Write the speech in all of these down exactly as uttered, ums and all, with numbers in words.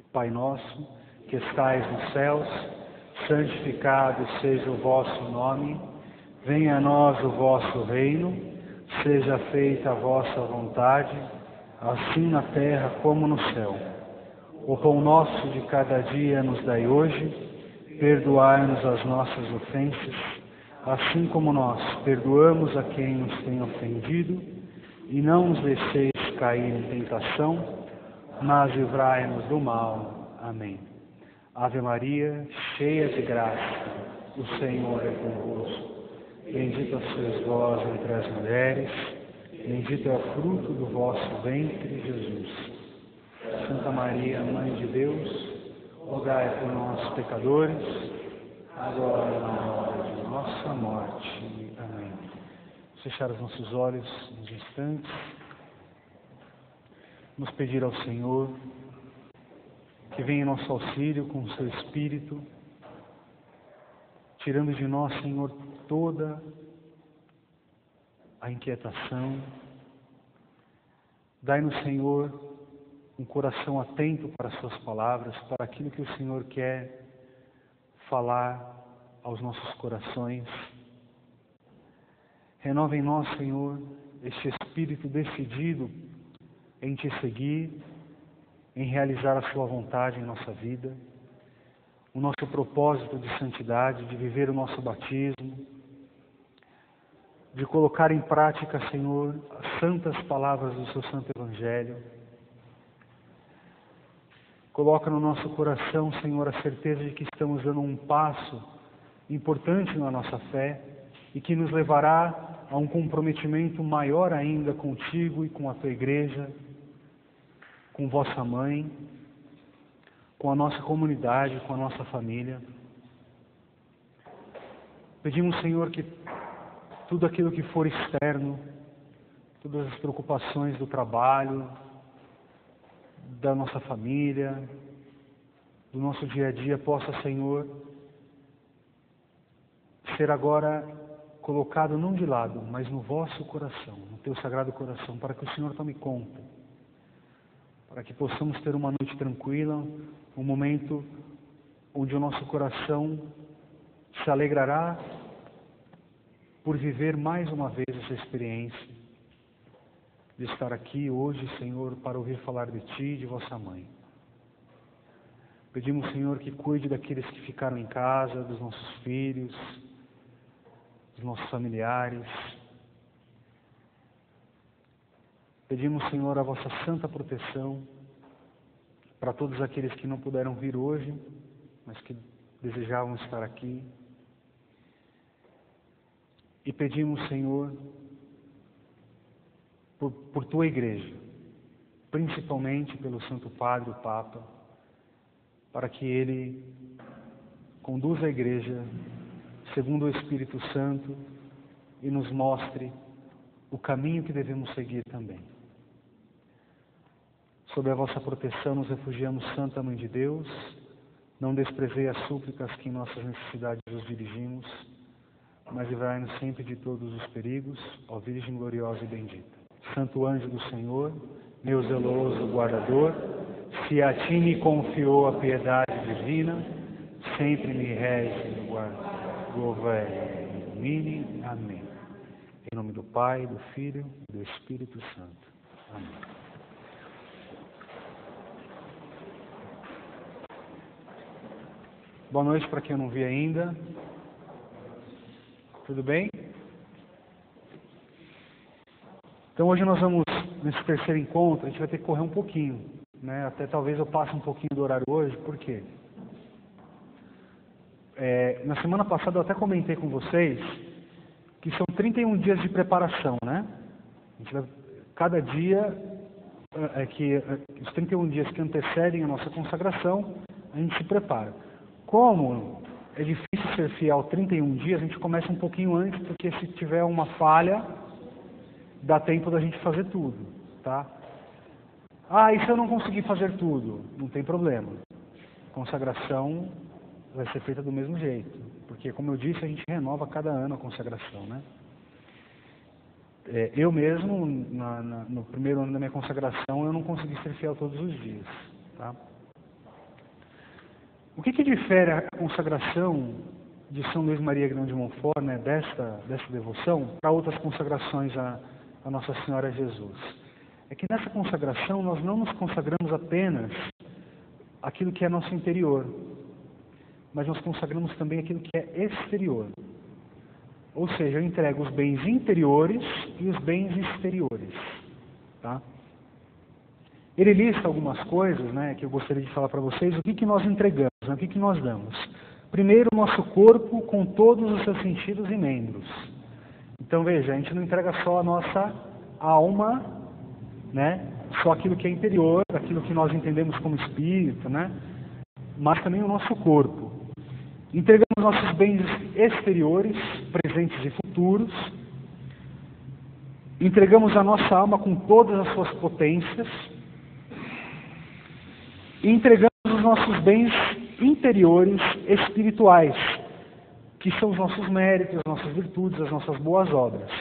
Pai nosso, que estais nos céus, santificado seja o vosso nome, venha a nós o vosso reino, seja feita a vossa vontade, assim na terra como no céu. O pão nosso de cada dia nos dai hoje, perdoai-nos as nossas ofensas, assim como nós perdoamos a quem nos tem ofendido, e não nos deixeis cair em tentação, mas livrai-nos do mal. Amém. Ave Maria, cheia de graça, o Senhor é convosco. Bendita sois vós entre as mulheres, bendito é o fruto do vosso ventre, Jesus. Santa Maria, Mãe de Deus, rogai por nós, pecadores, agora e na hora de nossa morte. Amém. Fechar os nossos olhos uns instantes. Vamos pedir ao Senhor que venha em nosso auxílio com o seu Espírito, tirando de nós, Senhor, toda a inquietação. Dai-nos, Senhor, um coração atento para as suas palavras, para aquilo que o Senhor quer falar aos nossos corações. Renova em nós, Senhor, este espírito decidido em te seguir, em realizar a sua vontade em nossa vida, o nosso propósito de santidade, de viver o nosso batismo, de colocar em prática, Senhor, as santas palavras do seu santo Evangelho. Coloca no nosso coração, Senhor, a certeza de que estamos dando um passo importante na nossa fé e que nos levará a um comprometimento maior ainda contigo e com a tua igreja, com vossa mãe, com a nossa comunidade, com a nossa família. Pedimos, Senhor, que tudo aquilo que for externo, todas as preocupações do trabalho, da nossa família, do nosso dia a dia, possa, Senhor, ser agora colocado não de lado, mas no vosso coração, no teu sagrado coração, para que o Senhor tome conta, para que possamos ter uma noite tranquila, um momento onde o nosso coração se alegrará por viver mais uma vez essa experiência de estar aqui hoje, Senhor, para ouvir falar de Ti e de vossa mãe. Pedimos, Senhor, que cuide daqueles que ficaram em casa, dos nossos filhos, dos nossos familiares. Pedimos, Senhor, a vossa santa proteção para todos aqueles que não puderam vir hoje, mas que desejavam estar aqui. E pedimos, Senhor, por, por tua igreja, principalmente pelo Santo Padre, o Papa, para que ele conduza a igreja segundo o Espírito Santo e nos mostre o caminho que devemos seguir também. Sob a vossa proteção nos refugiamos, Santa Mãe de Deus. Não desprezei as súplicas que em nossas necessidades os dirigimos, mas livrai-nos sempre de todos os perigos, ó Virgem gloriosa e bendita. Santo anjo do Senhor, meu zeloso guardador, se a ti me confiou a piedade divina, sempre me rege e guarda, governe e ilumine. Amém. Em nome do Pai, do Filho e do Espírito Santo. Amém. Boa noite para quem eu não vi ainda. Tudo bem? Então hoje nós vamos, nesse terceiro encontro, a gente vai ter que correr um pouquinho, né? Até talvez eu passe um pouquinho do horário hoje, por quê? É, na semana passada eu até comentei com vocês que são trinta e um dias de preparação, né? A gente vai, cada dia, é, que, é, os trinta e um dias que antecedem a nossa consagração, a gente se prepara. Como é difícil ser fiel trinta e um dias, a gente começa um pouquinho antes, porque se tiver uma falha, dá tempo da gente fazer tudo, tá? Ah, e se eu não conseguir fazer tudo? Não tem problema. Consagração vai ser feita do mesmo jeito, porque, como eu disse, a gente renova cada ano a consagração, né? É, eu mesmo, na, na, no primeiro ano da minha consagração, eu não consegui ser fiel todos os dias, tá? O que, que difere a consagração de São Luís Maria Grão de Montfort, né, desta, desta devoção, para outras consagrações a, a Nossa Senhora Jesus? É que nessa consagração nós não nos consagramos apenas aquilo que é nosso interior, mas nós consagramos também aquilo que é exterior. Ou seja, eu entrego os bens interiores e os bens exteriores. Tá? Ele lista algumas coisas, né, que eu gostaria de falar para vocês. O que, que nós entregamos, né, o que, que nós damos? Primeiro, o nosso corpo com todos os seus sentidos e membros. Então, veja, a gente não entrega só a nossa alma, né, só aquilo que é interior, aquilo que nós entendemos como espírito, né, mas também o nosso corpo. Entregamos nossos bens exteriores, presentes e futuros. Entregamos a nossa alma com todas as suas potências. E entregamos os nossos bens interiores espirituais, que são os nossos méritos, as nossas virtudes, as nossas boas obras.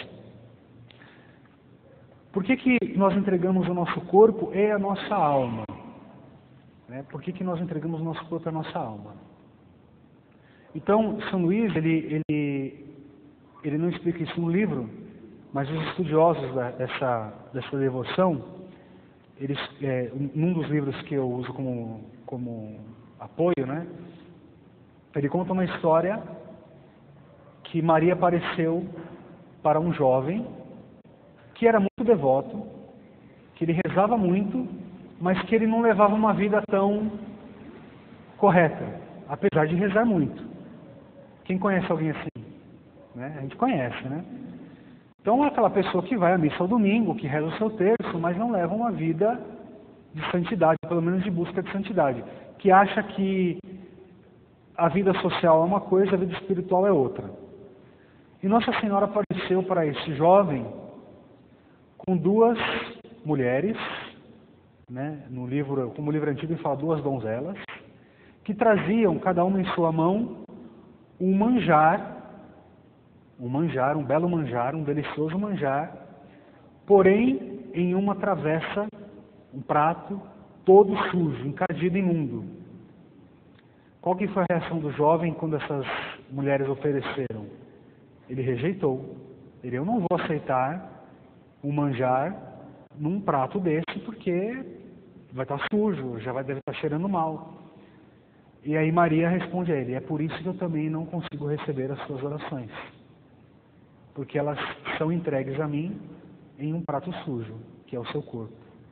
Por que que nós entregamos o nosso corpo e a nossa alma? Né? Por que que nós entregamos o nosso corpo e a nossa alma? Então, São Luís, ele, ele, ele não explica isso no livro, mas os estudiosos da, dessa, dessa devoção, eles, é, num dos livros que eu uso como, como apoio, né, ele conta uma história que Maria apareceu para um jovem que era muito devoto, que ele rezava muito, mas que ele não levava uma vida tão correta, apesar de rezar muito. Quem conhece alguém assim? Né? A gente conhece, né? Então, é aquela pessoa que vai à missa ao domingo, que reza o seu terço, mas não leva uma vida de santidade, pelo menos de busca de santidade, que acha que a vida social é uma coisa, a vida espiritual é outra. E Nossa Senhora apareceu para esse jovem com duas mulheres, né? No livro, como o livro antigo ele fala duas donzelas, que traziam, cada uma em sua mão, um manjar, um manjar, um belo manjar, um delicioso manjar, porém em uma travessa, um prato todo sujo, encardido, imundo. Qual que foi a reação do jovem quando essas mulheres ofereceram? Ele rejeitou. Ele, eu não vou aceitar um manjar num prato desse, porque vai estar sujo, já vai, deve estar cheirando mal. E aí Maria responde a ele, é por isso que eu também não consigo receber as suas orações. Porque elas são entregues a mim em um prato sujo, que é o seu corpo.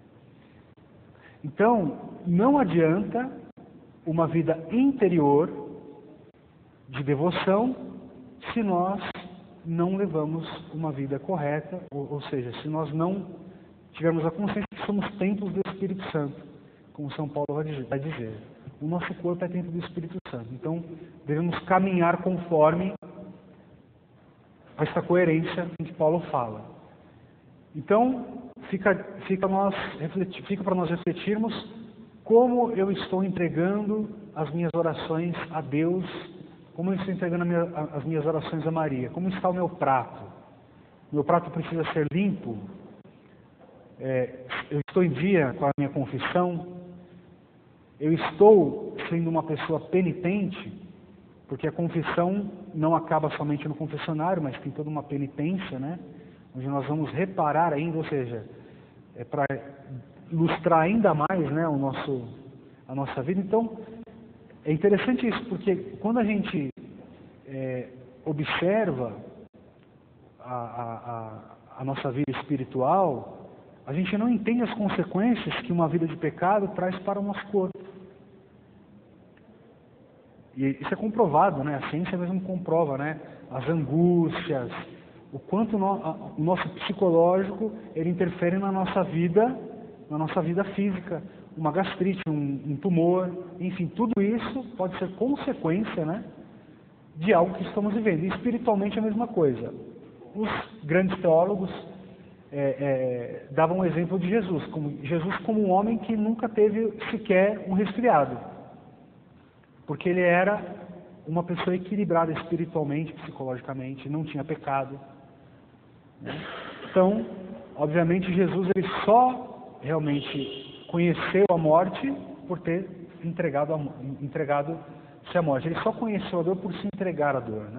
Então, não adianta uma vida interior de devoção se nós não levamos uma vida correta, ou, ou seja, se nós não tivermos a consciência que somos templos do Espírito Santo, como São Paulo vai dizer. O nosso corpo é templo do Espírito Santo. Então, devemos caminhar conforme essa coerência que Paulo fala. Então, fica, fica, nós, fica para nós refletirmos como eu estou entregando as minhas orações a Deus, como eu estou entregando a minha, as minhas orações a Maria, como está o meu prato. Meu prato precisa ser limpo. É, eu estou em dia com a minha confissão. Eu estou sendo uma pessoa penitente, porque a confissão não acaba somente no confessionário, mas tem toda uma penitência, né? Onde nós vamos reparar ainda, ou seja, é para ilustrar ainda mais, né, o nosso, a nossa vida. Então, é interessante isso, porque quando a gente é, observa a, a, a, a nossa vida espiritual, a gente não entende as consequências que uma vida de pecado traz para o nosso corpo. E isso é comprovado, né? A ciência mesmo comprova, né? As angústias, o quanto no, a, o nosso psicológico ele interfere na nossa vida, na nossa vida física. Uma gastrite, um, um tumor, enfim, tudo isso pode ser consequência, né, de algo que estamos vivendo. E espiritualmente é a mesma coisa. Os grandes teólogos é, é, davam um exemplo de Jesus, como Jesus como um homem que nunca teve sequer um resfriado, porque ele era uma pessoa equilibrada espiritualmente, psicologicamente, não tinha pecado. Né? Então, obviamente, Jesus ele só realmente conheceu a morte por ter entregado a, entregado à morte. Ele só conheceu a dor por se entregar à dor, né?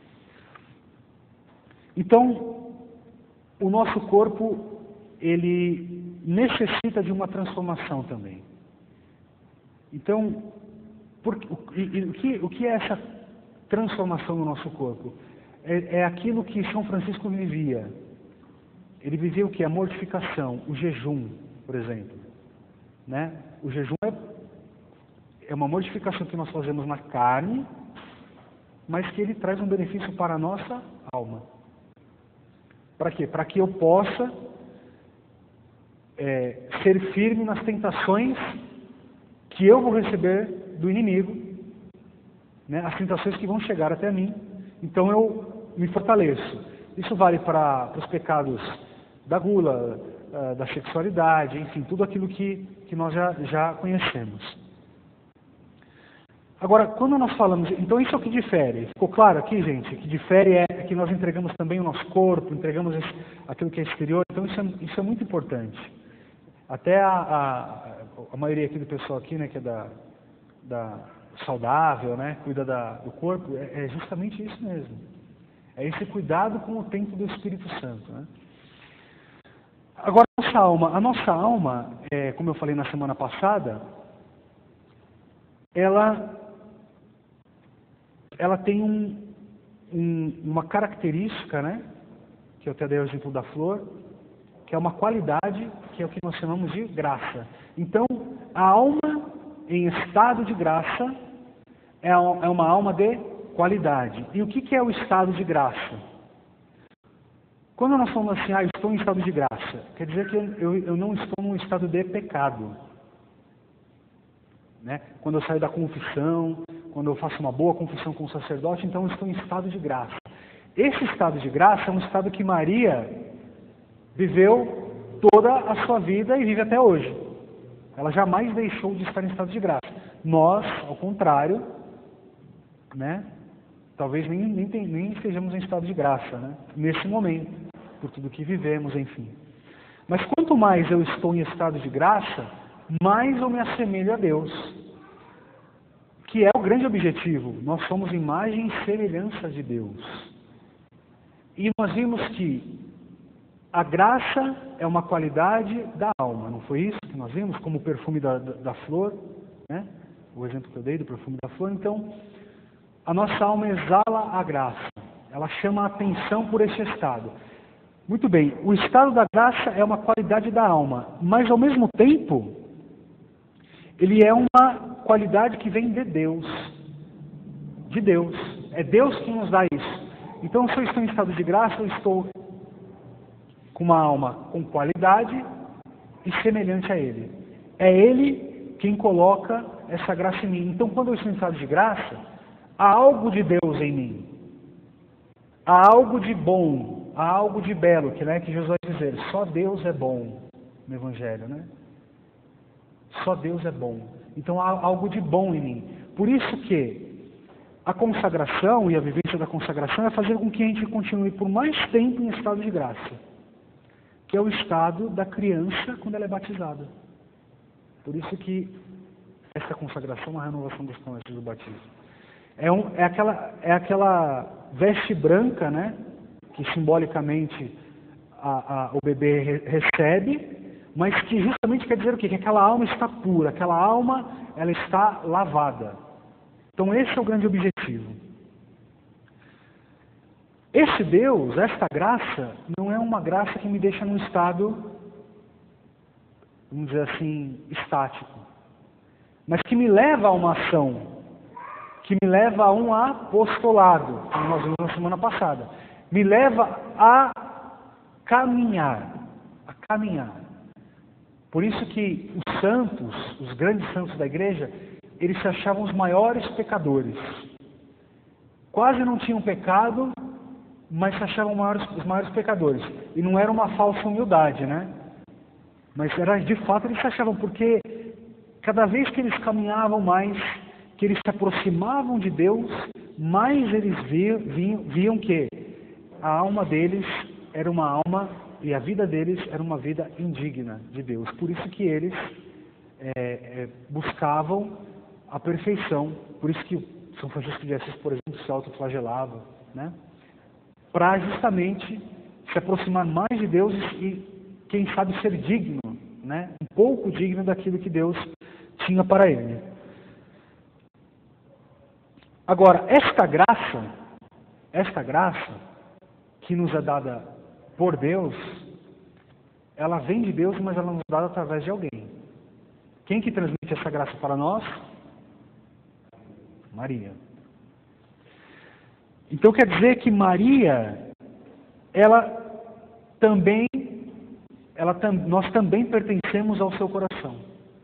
Então, o nosso corpo, ele necessita de uma transformação também. Então, por, e, e, o, que, o que é essa transformação no nosso corpo? É, é aquilo que São Francisco vivia. Ele vivia o que? A mortificação, o jejum, por exemplo. Né? O jejum é, é uma mortificação que nós fazemos na carne, mas que ele traz um benefício para a nossa alma. Para quê? Para que eu possa é, ser firme nas tentações que eu vou receber do inimigo, né? As tentações que vão chegar até mim. Então eu me fortaleço. Isso vale para os pecados da gula, da sexualidade, enfim, tudo aquilo que, que nós já, já conhecemos. Agora, quando nós falamos, então isso é o que difere. Ficou claro aqui, gente? O que difere é que nós entregamos também o nosso corpo, entregamos esse, aquilo que é exterior, então isso é, isso é muito importante. Até a, a, a maioria aqui do pessoal aqui, né, que é da, da saudável, né, cuida da, do corpo, é, é justamente isso mesmo. É esse cuidado com o templo do Espírito Santo, né? Agora, a nossa alma, a nossa alma, é, como eu falei na semana passada, ela, ela tem um, um, uma característica, né, que eu até dei o exemplo da flor, que é uma qualidade, que é o que nós chamamos de graça. Então, a alma em estado de graça é, é uma alma de qualidade. E o que, que é o estado de graça? Quando nós falamos assim, ah, eu estou em estado de graça, quer dizer que eu, eu, eu não estou num estado de pecado. Né? Quando eu saio da confissão, quando eu faço uma boa confissão com o sacerdote, então eu estou em estado de graça. Esse estado de graça é um estado que Maria viveu toda a sua vida e vive até hoje. Ela jamais deixou de estar em estado de graça. Nós, ao contrário, né, talvez nem, nem, nem estejamos em estado de graça, né, nesse momento, por tudo que vivemos, enfim. Mas quanto mais eu estou em estado de graça, mais eu me assemelho a Deus, que é o grande objetivo. Nós somos imagem e semelhança de Deus. E nós vimos que a graça é uma qualidade da alma, não foi isso que nós vimos? Como o perfume da, da, da flor, né? O exemplo que eu dei do perfume da flor. Então, a nossa alma exala a graça, ela chama a atenção por esse estado. Muito bem, o estado da graça é uma qualidade da alma, mas ao mesmo tempo, ele é uma qualidade que vem de Deus, de Deus, é Deus que nos dá isso. Então, se eu estou em estado de graça, eu estou com uma alma com qualidade e semelhante a Ele. É Ele quem coloca essa graça em mim. Então, quando eu estou em estado de graça, há algo de Deus em mim. Há algo de bom, há algo de belo, que, né, que Jesus vai dizer, só Deus é bom no Evangelho, né? Só Deus é bom. Então, há algo de bom em mim. Por isso que a consagração e a vivência da consagração é fazer com que a gente continue por mais tempo em estado de graça, que é o estado da criança quando ela é batizada. Por isso que essa consagração é uma renovação dos promessas do batismo. É, um, é, aquela, é aquela veste branca, né, que simbolicamente a, a, o bebê re, recebe, mas que justamente quer dizer o quê? Que aquela alma está pura, aquela alma ela está lavada. Então esse é o grande objetivo. Esse Deus, esta graça, não é uma graça que me deixa num estado, vamos dizer assim, estático, mas que me leva a uma ação, que me leva a um apostolado, como nós vimos na semana passada. Me leva a caminhar, a caminhar. Por isso que os santos, os grandes santos da igreja, eles se achavam os maiores pecadores. Quase não tinham pecado, mas se achavam maiores, os maiores pecadores. E não era uma falsa humildade, né? Mas era, de fato eles se achavam, porque cada vez que eles caminhavam mais, que eles se aproximavam de Deus, mais eles viam, viam, viam que a alma deles era uma alma, e a vida deles era uma vida indigna de Deus. Por isso que eles é, é, buscavam a perfeição. Por isso que São Francisco de Assis, por exemplo, se autoflagelava, né? Para justamente se aproximar mais de Deus e, quem sabe, ser digno, né? Um pouco digno daquilo que Deus tinha para ele. Agora, esta graça, esta graça que nos é dada por Deus, ela vem de Deus, mas ela nos é dada através de alguém. Quem que transmite essa graça para nós? Maria. Então quer dizer que Maria, ela também, ela tam, nós também pertencemos ao seu coração.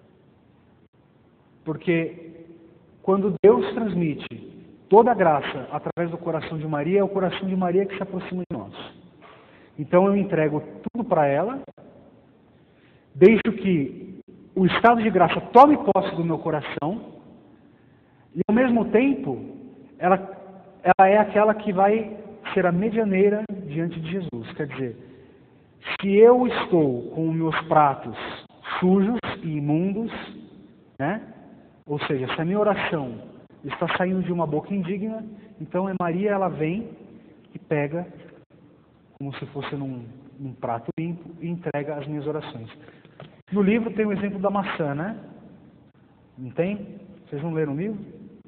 Porque quando Deus transmite toda a graça através do coração de Maria, é o coração de Maria que se aproxima de nós. Então eu entrego tudo para ela, deixo que o estado de graça tome posse do meu coração, e ao mesmo tempo, ela, ela é aquela que vai ser a medianeira diante de Jesus. Quer dizer, se eu estou com os meus pratos sujos e imundos, né? Ou seja, se a minha oração está saindo de uma boca indigna, então é Maria, ela vem e pega, como se fosse num, num prato limpo, e entrega as minhas orações. No livro tem o exemplo da maçã, né? Não tem? Vocês não leram o livro?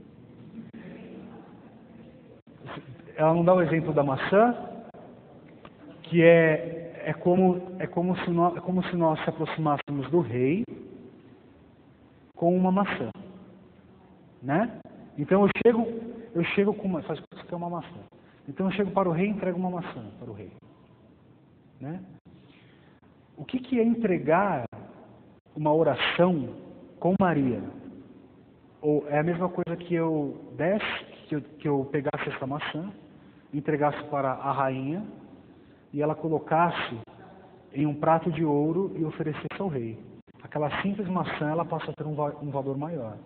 Ela não dá o exemplo da maçã, que é, é, como, é, como se nós, é como se nós se aproximássemos do rei com uma maçã, né? Então eu chego, eu chego com uma, faz isso que é uma maçã. Então eu chego para o rei e entrego uma maçã para o rei, né? O que, que é entregar uma oração com Maria? Ou é a mesma coisa que eu desse, que eu, que eu pegasse essa maçã, entregasse para a rainha e ela colocasse em um prato de ouro e oferecesse ao rei. Aquela simples maçã, ela passa a ter um, um valor maior.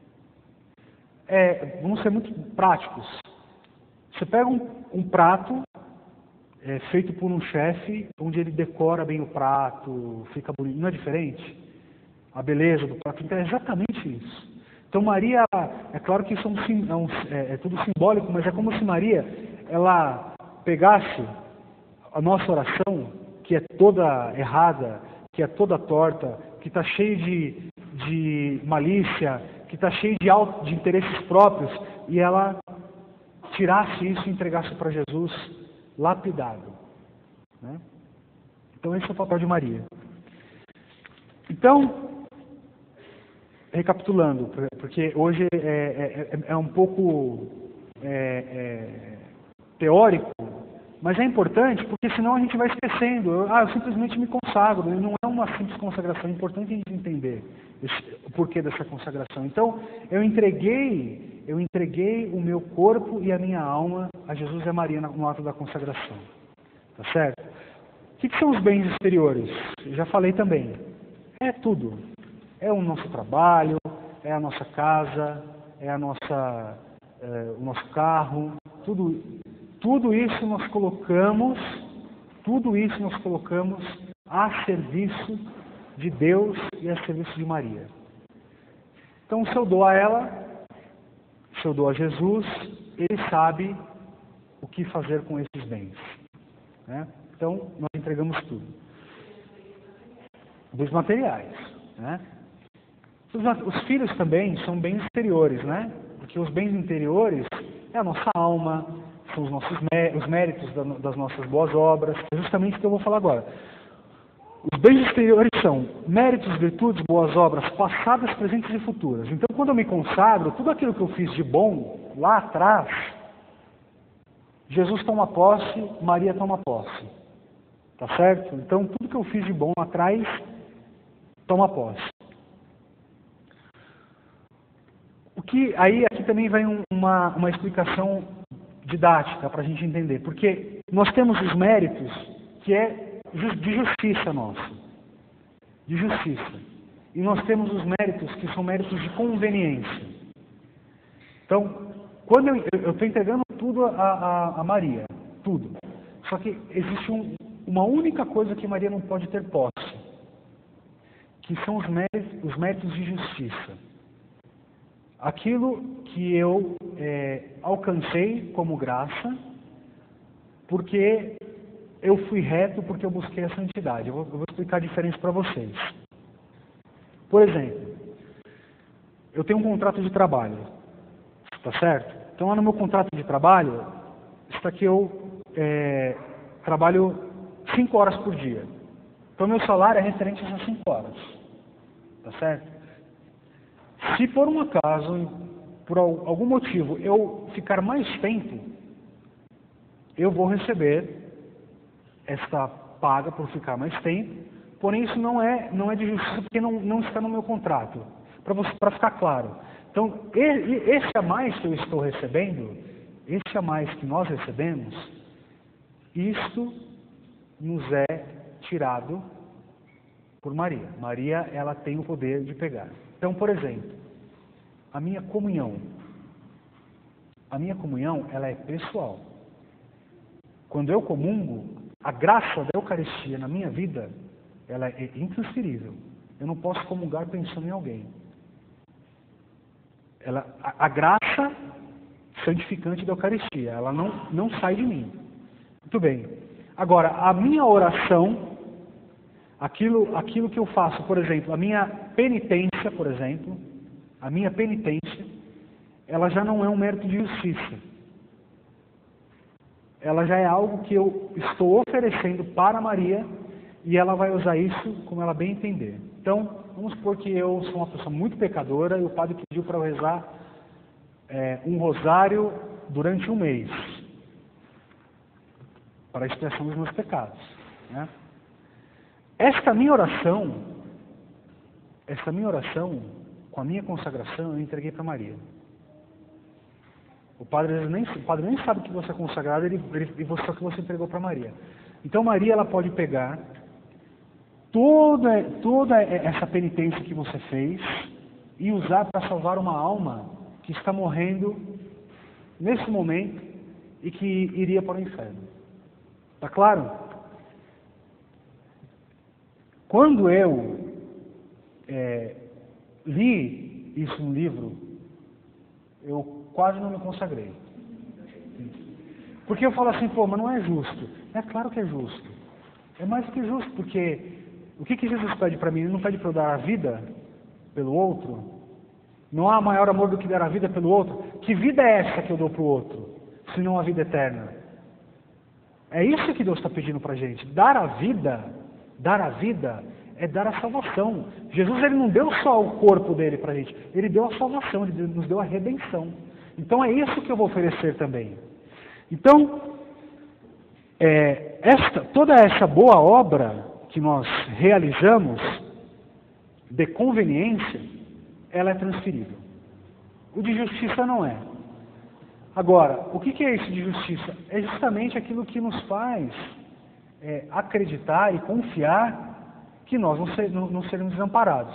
É, vamos ser muito práticos. Você pega um, um prato é, feito por um chefe, onde ele decora bem o prato, fica bonito. Não é diferente? A beleza do prato. Então é exatamente isso. Então Maria, é claro que isso é, um, é, um, é, é tudo simbólico, mas é como se Maria, ela pegasse a nossa oração, que é toda errada, que é toda torta, que está cheia de, de malícia, que está cheia de, auto, de interesses próprios, e ela tirasse isso e entregasse para Jesus lapidado, né? Então esse é o papel de Maria. Então, recapitulando, porque hoje é, é, é um pouco é, é, teórico, mas é importante, porque senão a gente vai esquecendo. Eu, ah, eu simplesmente me consagro. Não é uma simples consagração. É importante a gente entender esse, o porquê dessa consagração. Então, eu entreguei, eu entreguei o meu corpo e a minha alma a Jesus e a Maria no ato da consagração. Tá certo? O que, que são os bens exteriores? Eu já falei também. É tudo. É o nosso trabalho, é a nossa casa, é a nossa, é, o nosso carro, tudo, tudo isso nós colocamos, tudo isso nós colocamos a serviço de Deus e a serviço de Maria. Então, se eu dou a ela, se eu dou a Jesus, Ele sabe o que fazer com esses bens, né? Então, nós entregamos tudo. Dos materiais, né? Os filhos também são bens exteriores, né? Porque os bens interiores é a nossa alma, são os nossos os méritos das nossas boas obras. É justamente o que eu vou falar agora. Os bens exteriores são méritos, virtudes, boas obras, passadas, presentes e futuras. Então, quando eu me consagro, tudo aquilo que eu fiz de bom lá atrás, Jesus toma posse, Maria toma posse. Tá certo? Então, tudo que eu fiz de bom lá atrás, toma posse. O que, aí aqui também vem um, uma, uma explicação didática para a gente entender. Porque nós temos os méritos que é de justiça nossa. De justiça. E nós temos os méritos que são méritos de conveniência. Então, quando eu estou entregando tudo a, a, a Maria, tudo. Só que existe um, uma única coisa que Maria não pode ter posse, que são os méritos, os méritos de justiça. aquilo que eu é, alcancei como graça, porque eu fui reto, porque eu busquei a santidade. Eu vou, eu vou explicar a diferença para vocês. Por exemplo, eu tenho um contrato de trabalho, tá certo? Então lá no meu contrato de trabalho, está que eu é, trabalho cinco horas por dia. Então meu salário é referente a essas cinco horas, tá certo? Se por um acaso, por algum motivo, eu ficar mais tempo, eu vou receber esta paga por ficar mais tempo, porém isso não é, não é de justiça porque não, não está no meu contrato, para ficar claro. Então, esse a mais que eu estou recebendo, esse a mais que nós recebemos, isto nos é tirado por Maria. Maria, ela tem o poder de pegar. Então, por exemplo, a minha comunhão, a minha comunhão, ela é pessoal. Quando eu comungo, a graça da Eucaristia na minha vida, ela é intransferível. Eu não posso comungar pensando em alguém. Ela, a, a graça santificante da Eucaristia, ela não, não sai de mim. Muito bem. Agora, a minha oração, aquilo, aquilo que eu faço, por exemplo, a minha penitência, por exemplo, a minha penitência, ela já não é um mérito de justiça. Ela já é algo que eu estou oferecendo para Maria e ela vai usar isso como ela bem entender. Então, vamos supor que eu sou uma pessoa muito pecadora e o padre pediu para eu rezar é, um rosário durante um mês para a expiação dos meus pecados, né? Esta minha oração, esta minha oração, com a minha consagração, eu entreguei para Maria. O padre, nem, o padre nem sabe que você é consagrado, ele, ele, e você, só que você entregou para Maria. Então Maria, ela pode pegar toda, toda essa penitência que você fez e usar para salvar uma alma que está morrendo nesse momento e que iria para o inferno. Está claro? Quando eu é, li isso no livro, eu quase não me consagrei. Porque eu falo assim, pô, mas não é justo. É claro que é justo. É mais do que justo, porque o que, que Jesus pede para mim? Ele não pede para eu dar a vida pelo outro? Não há maior amor do que dar a vida pelo outro? Que vida é essa que eu dou para o outro, se não a vida eterna? É isso que Deus está pedindo para a gente. Dar a vida, dar a vida é dar a salvação. Jesus, ele não deu só o corpo dele para a gente, ele deu a salvação, ele nos deu a redenção. Então é isso que eu vou oferecer também. Então, é, esta, toda essa boa obra que nós realizamos de conveniência, ela é transferível. O de justiça não é. Agora, o que é isso de justiça? É justamente aquilo que nos faz é, acreditar e confiar que nós não, ser, não, não seremos desamparados.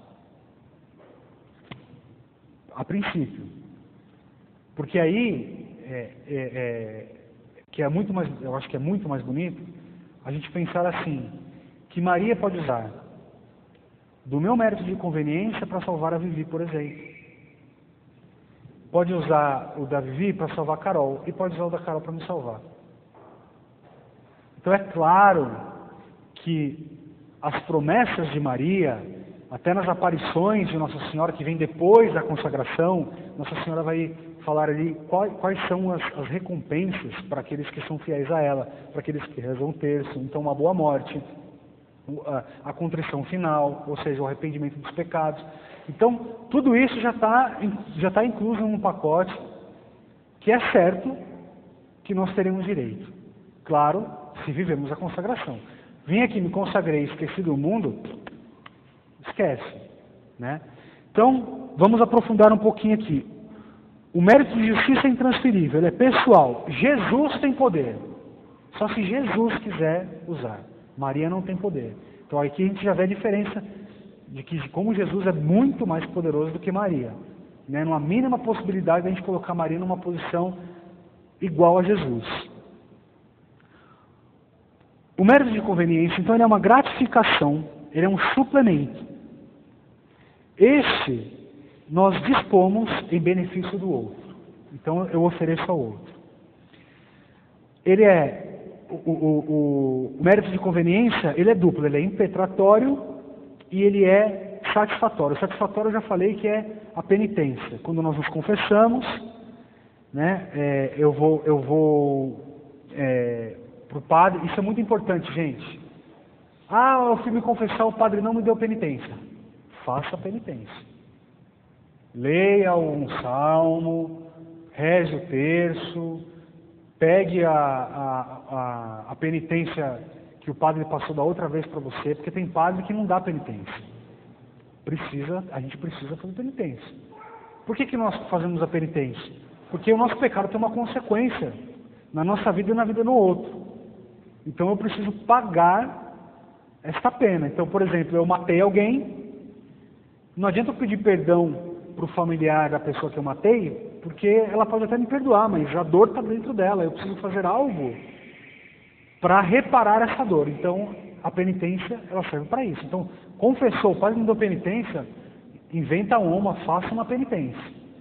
A princípio. Porque aí, é, é, é, que é muito mais, eu acho que é muito mais bonito, a gente pensar assim, que Maria pode usar do meu mérito de conveniência para salvar a Vivi, por exemplo. Pode usar o da Vivi para salvar a Carol, e pode usar o da Carol para me salvar. Então é claro que as promessas de Maria, até nas aparições de Nossa Senhora, que vem depois da consagração, Nossa Senhora vai falar ali quais, quais são as, as recompensas para aqueles que são fiéis a ela, para aqueles que rezam o terço. Então, uma boa morte, a, a contrição final, ou seja, o arrependimento dos pecados. Então, tudo isso já está já tá incluso num pacote que é certo que nós teremos direito. Claro, se vivemos a consagração. Vim aqui, me consagrei, esqueci do mundo, esquece, né? Então, vamos aprofundar um pouquinho aqui. O mérito de justiça é intransferível, ele é pessoal. Jesus tem poder. Só se Jesus quiser usar. Maria não tem poder. Então aqui a gente já vê a diferença de que como Jesus é muito mais poderoso do que Maria. Né? Não há mínima possibilidade de a gente colocar Maria numa posição igual a Jesus. O mérito de conveniência, então, ele é uma gratificação, ele é um suplemento. Este nós dispomos em benefício do outro. Então eu ofereço ao outro. Ele é, o, o, o, o mérito de conveniência, ele é duplo, ele é impetratório e ele é satisfatório. O satisfatório eu já falei que é a penitência. Quando nós nos confessamos, né, é, eu vou, eu vou é, para o padre, isso é muito importante, gente. Ah, eu fui me confessar, o padre não me deu penitência. Faça a penitência. Leia um salmo, reze o terço, pegue a, a, a, a penitência que o padre passou da outra vez para você, porque tem padre que não dá penitência. Precisa, a gente precisa fazer penitência. Por que que nós fazemos a penitência? Porque o nosso pecado tem uma consequência na nossa vida e na vida do outro. Então eu preciso pagar esta pena. Então, por exemplo, eu matei alguém, não adianta eu pedir perdão para o familiar da pessoa que eu matei, porque ela pode até me perdoar, mas a dor está dentro dela. Eu preciso fazer algo para reparar essa dor. Então, a penitência, ela serve para isso. Então, confessou, o padre não deu penitência, inventa uma, faça uma penitência.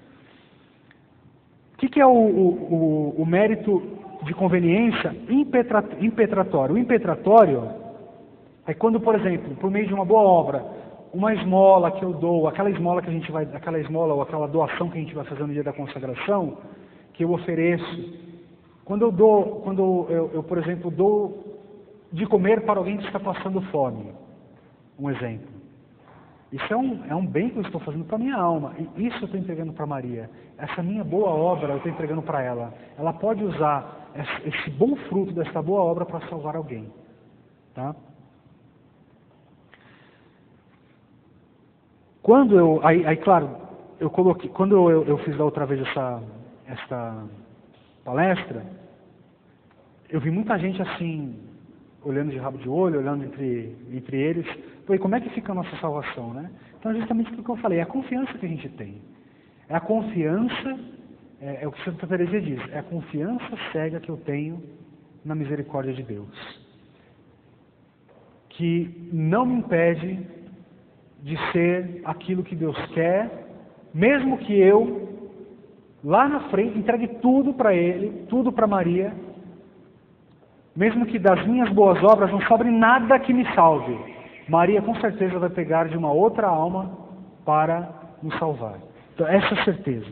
O que, que é o, o, o, o mérito de conveniência impetra, impetratório? O impetratório é quando, por exemplo, por meio de uma boa obra, uma esmola que eu dou, aquela esmola que a gente vai, aquela esmola ou aquela doação que a gente vai fazer no dia da consagração, que eu ofereço, quando eu dou, quando eu, eu por exemplo, dou de comer para alguém que está passando fome, um exemplo. Isso é um, é um bem que eu estou fazendo para a minha alma, e isso eu estou entregando para Maria. Essa minha boa obra eu estou entregando para ela. Ela pode usar esse, esse bom fruto dessa boa obra para salvar alguém. Tá? Quando eu, aí, aí claro, eu coloquei, quando eu, eu fiz da outra vez essa, essa palestra, eu vi muita gente assim, olhando de rabo de olho, olhando entre, entre eles, falei, como é que fica a nossa salvação, né? Então é justamente o que eu falei, é a confiança que a gente tem. É a confiança, é, é o que Santa Teresa diz, é a confiança cega que eu tenho na misericórdia de Deus. Que não me impede de ser aquilo que Deus quer, mesmo que eu, lá na frente, entregue tudo para Ele, tudo para Maria, mesmo que das minhas boas obras não sobre nada que me salve. Maria com certeza vai pegar de uma outra alma para nos salvar. Então, essa certeza.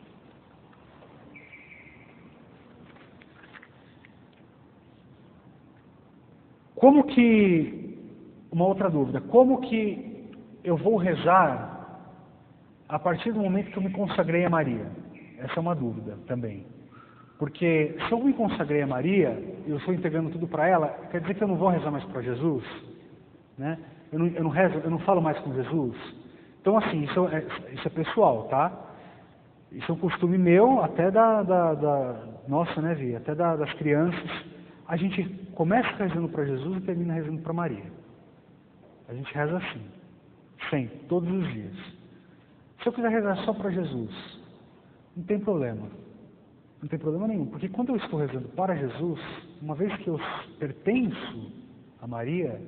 Como que, uma outra dúvida, como que eu vou rezar a partir do momento que eu me consagrei a Maria? Essa é uma dúvida também. Porque se eu me consagrei a Maria, eu estou entregando tudo para ela, quer dizer que eu não vou rezar mais para Jesus? Né? Eu, não, eu não rezo, eu não falo mais com Jesus? Então assim, isso é, isso é pessoal, tá? Isso é um costume meu, até da, da, da nossa, né, Vi? Até da, das crianças. A gente começa rezando para Jesus e termina rezando para Maria. A gente reza assim. Sempre, todos os dias. Se eu quiser rezar só para Jesus, não tem problema. Não tem problema nenhum. Porque quando eu estou rezando para Jesus, uma vez que eu pertenço a Maria,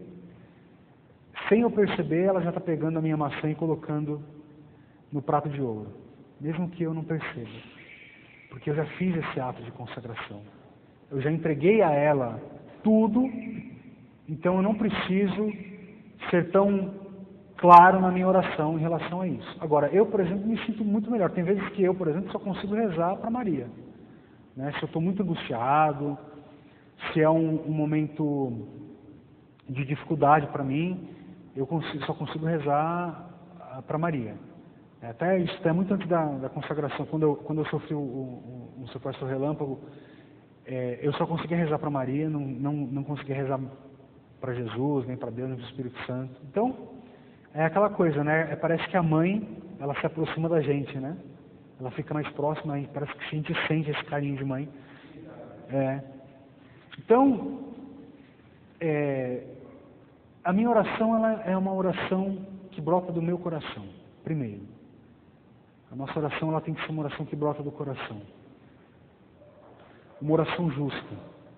sem eu perceber, ela já está pegando a minha maçã e colocando no prato de ouro. Mesmo que eu não perceba. Porque eu já fiz esse ato de consagração. Eu já entreguei a ela tudo, então eu não preciso ser tão claro na minha oração em relação a isso. Agora, eu, por exemplo, me sinto muito melhor. Tem vezes que eu, por exemplo, só consigo rezar para Maria. Né? Se eu estou muito angustiado, se é um, um momento de dificuldade para mim, eu consigo, só consigo rezar para Maria. Até isso é muito antes da, da consagração. Quando eu, quando eu sofri o, o, um sequestro relâmpago, é, eu só conseguia rezar para Maria, não, não, não conseguia rezar para Jesus, nem para Deus, nem para o Espírito Santo. Então, é aquela coisa, né? É, parece que a mãe, ela se aproxima da gente, né? Ela fica mais próxima e parece que a gente sente esse carinho de mãe. É. Então, é, a minha oração, ela é uma oração que brota do meu coração, primeiro. A nossa oração, ela tem que ser uma oração que brota do coração. Uma oração justa.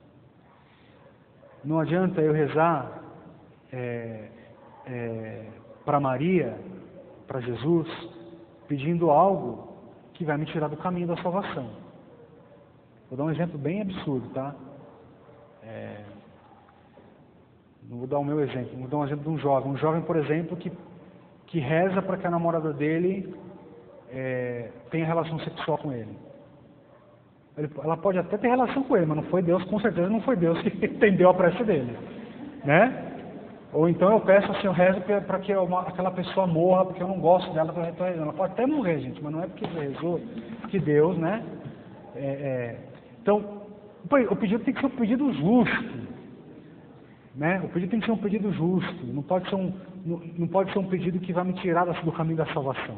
Não adianta eu rezar é, é, para Maria, para Jesus, pedindo algo que vai me tirar do caminho da salvação. Vou dar um exemplo bem absurdo, tá? É... Não vou dar o meu exemplo, vou dar um exemplo de um jovem. Um jovem, por exemplo, que, que reza para que a namorada dele é, tenha relação sexual com ele. ele. Ela pode até ter relação com ele, mas não foi Deus, com certeza não foi Deus que entendeu a prece dele. Né? Ou então eu peço assim, eu rezo para que uma, aquela pessoa morra, porque eu não gosto dela, eu estou rezando. Ela pode até morrer, gente, mas não é porque rezou que Deus, né? É, é... Então, o pedido tem que ser um pedido justo. Né? O pedido tem que ser um pedido justo, não pode ser um, não, não pode ser um pedido que vai me tirar do caminho da salvação.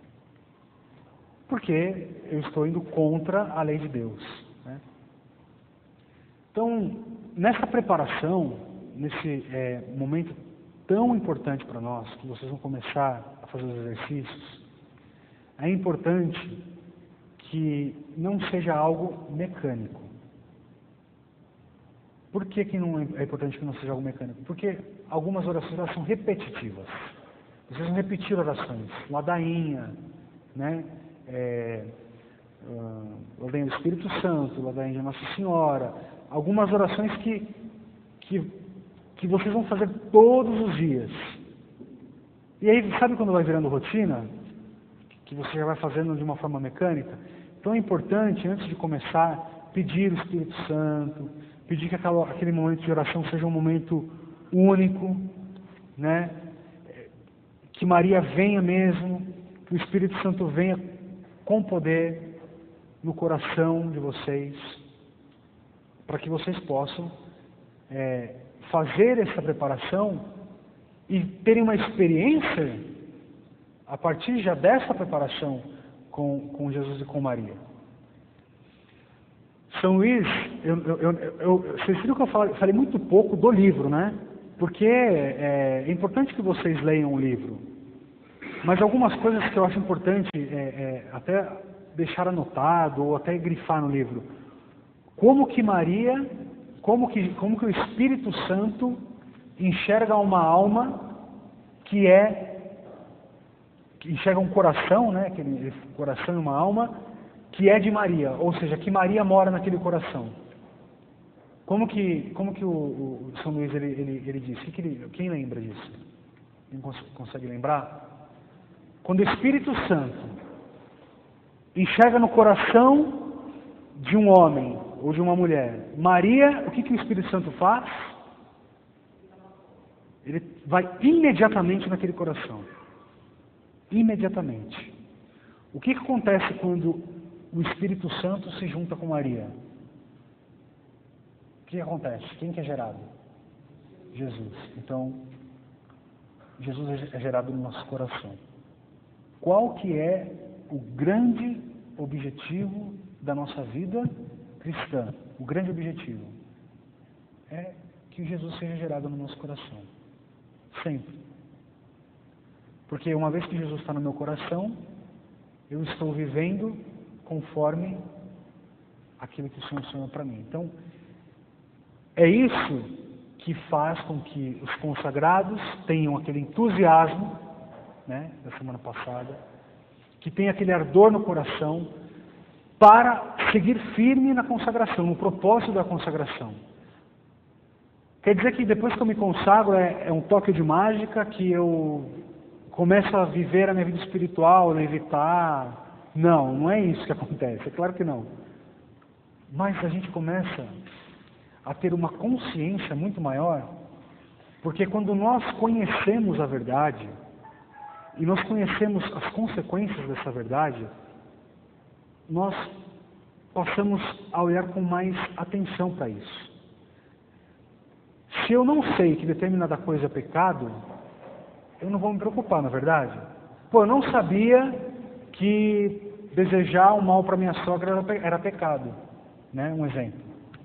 Porque eu estou indo contra a lei de Deus. Né? Então, nessa preparação, nesse é, momento tão importante para nós, que vocês vão começar a fazer os exercícios, é importante que não seja algo mecânico. Por que, que não é importante que não seja algo mecânico? Porque algumas orações elas são repetitivas. Vocês vão repetir orações. Ladainha, né? É, uh, ladainha do Espírito Santo, ladainha de Nossa Senhora. Algumas orações que, que, que vocês vão fazer todos os dias. E aí, sabe quando vai virando rotina? Que você já vai fazendo de uma forma mecânica? Então é importante, antes de começar, pedir o Espírito Santo, pedir que aquela, aquele momento de oração seja um momento único, né? Que Maria venha mesmo, que o Espírito Santo venha com poder no coração de vocês, para que vocês possam é, fazer essa preparação e terem uma experiência a partir já dessa preparação com, com Jesus e com Maria. São Luís, eu, eu, eu, eu, vocês viram que eu falei, falei muito pouco do livro, né? Porque é, é importante que vocês leiam o livro. Mas algumas coisas que eu acho importante é, é, até deixar anotado ou até grifar no livro. Como que Maria, como que, como que o Espírito Santo enxerga uma alma que é, que enxerga um coração, né? Aquele coração e uma alma que é de Maria, ou seja, que Maria mora naquele coração. Como que, como que o, o São Luís ele, ele, ele diz? Que que ele, quem lembra disso? Quem cons consegue lembrar? Quando o Espírito Santo enxerga no coração de um homem ou de uma mulher, Maria, o que, que o Espírito Santo faz? Ele vai imediatamente naquele coração. Imediatamente. O que, que acontece quando o Espírito Santo se junta com Maria? O que acontece? Quem que é gerado? Jesus. Então, Jesus é gerado no nosso coração. Qual que é o grande objetivo da nossa vida cristã? O grande objetivo é que Jesus seja gerado no nosso coração. Sempre. Porque uma vez que Jesus está no meu coração, eu estou vivendo conforme aquilo que o Senhor sonhou para mim. Então, é isso que faz com que os consagrados tenham aquele entusiasmo, né, da semana passada, que tenha aquele ardor no coração para seguir firme na consagração, no propósito da consagração. Quer dizer que depois que eu me consagro é, é um toque de mágica, que eu começo a viver a minha vida espiritual, levitar. Não, não é isso que acontece, é claro que não. Mas a gente começa a ter uma consciência muito maior, porque quando nós conhecemos a verdade, e nós conhecemos as consequências dessa verdade, nós passamos a olhar com mais atenção para isso. Se eu não sei que determinada coisa é pecado, eu não vou me preocupar, na verdade. Pô, eu não sabia que desejar o mal para minha sogra era, era pecado, né? Um exemplo.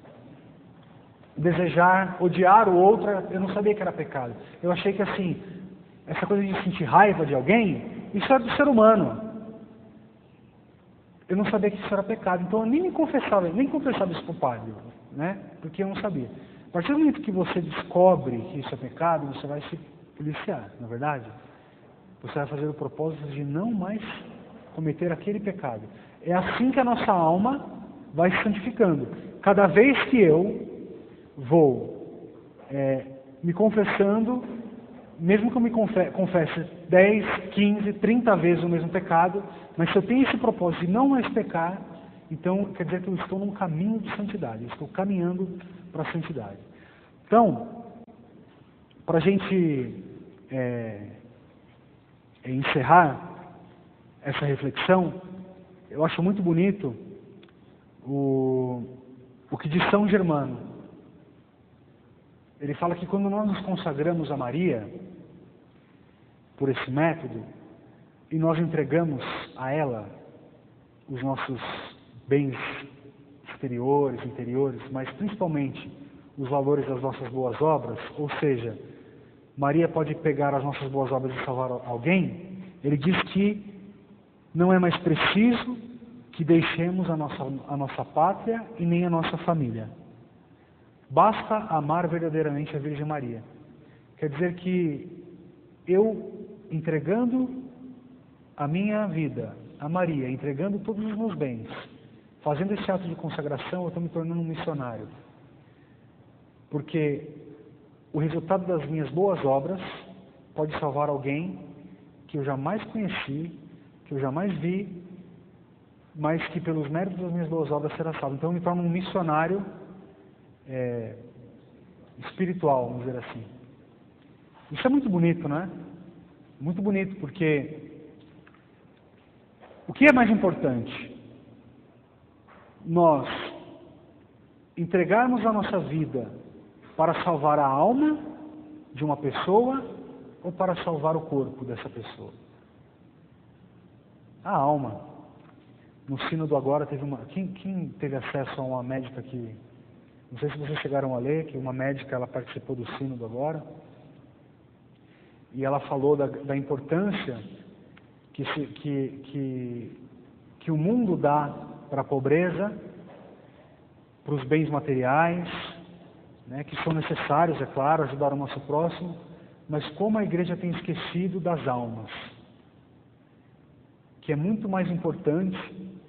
Desejar, odiar o outro, eu não sabia que era pecado. Eu achei que assim, essa coisa de sentir raiva de alguém, isso era do ser humano. Eu não sabia que isso era pecado, então eu nem me confessava, nem confessava isso para o padre, né? Porque eu não sabia. A partir do momento que você descobre que isso é pecado, você vai se policiar, na verdade. Você vai fazer o propósito de não mais cometer aquele pecado. É assim que a nossa alma vai se santificando. Cada vez que eu vou é, me confessando, mesmo que eu me confesse dez, quinze, trinta vezes o mesmo pecado, mas se eu tenho esse propósito de não mais pecar, então quer dizer que eu estou num caminho de santidade, eu estou caminhando para a santidade. Então, para a gente é, encerrar essa reflexão, eu acho muito bonito o, o que diz São Germano. Ele fala que quando nós nos consagramos a Maria, por esse método, e nós entregamos a ela os nossos bens exteriores, interiores, mas principalmente os valores das nossas boas obras, ou seja, Maria pode pegar as nossas boas obras e salvar alguém, ele diz que não é mais preciso que deixemos a nossa, a nossa pátria e nem a nossa família. Basta amar verdadeiramente a Virgem Maria. Quer dizer que eu, entregando a minha vida a Maria, entregando todos os meus bens, fazendo esse ato de consagração, eu estou me tornando um missionário. Porque o resultado das minhas boas obras pode salvar alguém que eu jamais conheci, que eu jamais vi, mas que pelos méritos das minhas boas obras será salvo. Então eu me torno um missionário é, espiritual, vamos dizer assim. Isso é muito bonito, não é? Muito bonito, porque o que é mais importante? Nós entregarmos a nossa vida para salvar a alma de uma pessoa ou para salvar o corpo dessa pessoa? A alma. No Sínodo agora teve uma... Quem, quem teve acesso a uma médica que... Não sei se vocês chegaram a ler, que uma médica ela participou do Sínodo agora, e ela falou da, da importância que, se, que, que, que o mundo dá para a pobreza, para os bens materiais, né, que são necessários, é claro, ajudar o nosso próximo, mas como a igreja tem esquecido das almas, que é muito mais importante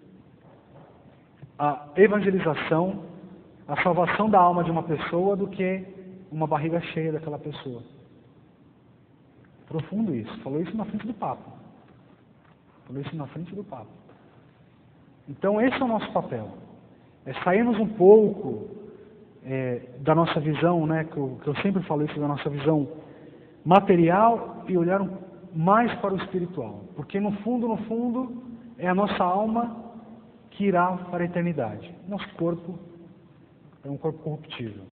a evangelização, a salvação da alma de uma pessoa do que uma barriga cheia daquela pessoa. Profundo isso. Falou isso na frente do Papa. Falou isso na frente do Papa. Então esse é o nosso papel. É sairmos um pouco é, da nossa visão, né, que eu, que eu sempre falo isso, da nossa visão material e olhar mais para o espiritual. Porque no fundo, no fundo, é a nossa alma que irá para a eternidade. Nosso corpo é um corpo corruptível.